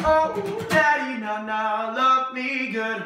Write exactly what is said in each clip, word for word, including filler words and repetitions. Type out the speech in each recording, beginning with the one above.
Oh, daddy, now, now, love me good.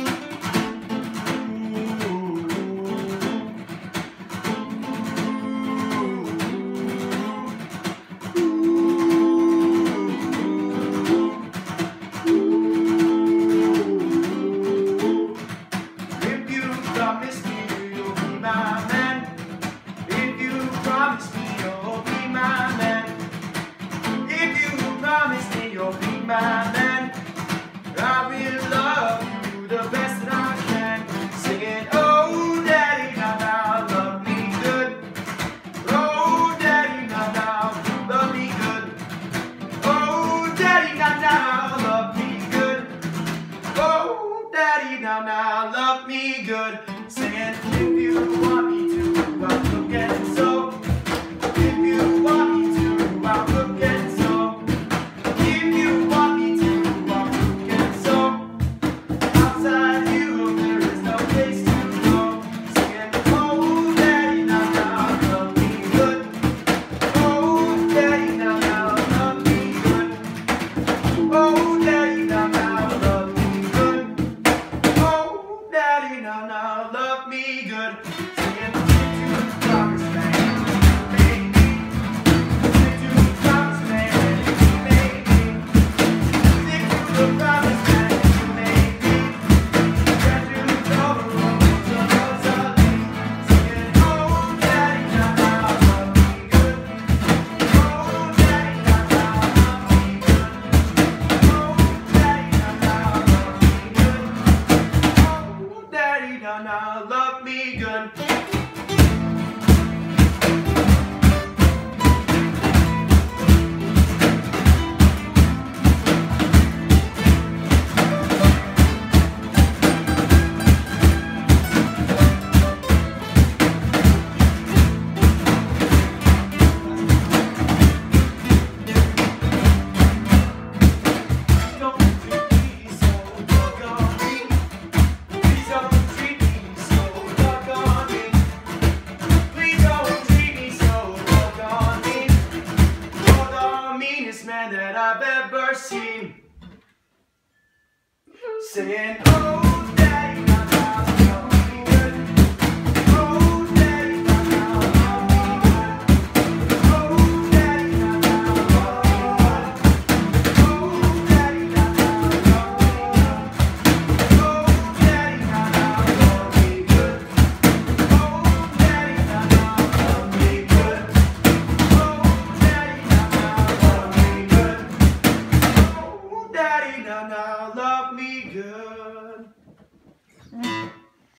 If you promise me you'll be my man. If you promise me you'll be my man. If you promise me you'll be my man, I will love you the best that I can. Singing, oh daddy, now now, love me good. Oh daddy, now now, love me good. Oh daddy, now now, love me good. Oh daddy, now now, love me good. Singing, if you want me to, I'll look and so. If you want me to, I'll look and so. If you want me to, I'll look and so. Outside you, there is no place to go. Singing, oh daddy, now now, love me good. Oh daddy, now now, love me good. Oh daddy, now now, love me good. Oh daddy, now now, love me good. Singing, to the promised land, baby. To the promised land, baby. To the promised land, baby. Gradually over roads of Rosalie. Singing, oh daddy, now now, love me good. Oh daddy, now now, love me good. Oh daddy, now now, love me good. Oh daddy, now now, love me good. Don't treat me so doggone. Please don't treat me so doggone. Please don't treat me so doggone. You're the meanest man that I've ever seen. Saying, oh